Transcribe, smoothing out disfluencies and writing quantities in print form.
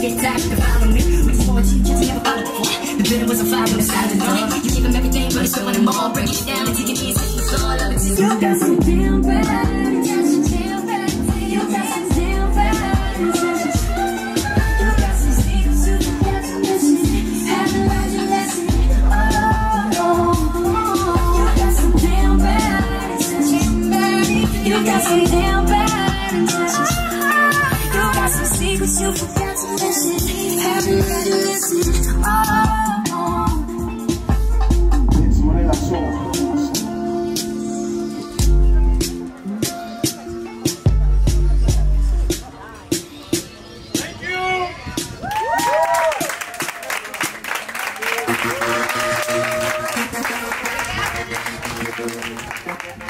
get tired of following me. We just want you to never follow before. The bitter was a fire on the side of the door. You give them everything, but it's so many more. Break it down and take it easy. It's all of it. You got some damn bad intentions. You got some damn bad intentions. You got some secrets you forgot to mention. Haven't learned your lesson. You got some damn bad intentions. You got some damn bad intentions. You got some secrets you forgot to mention. Haven't learned your lesson. Thank you.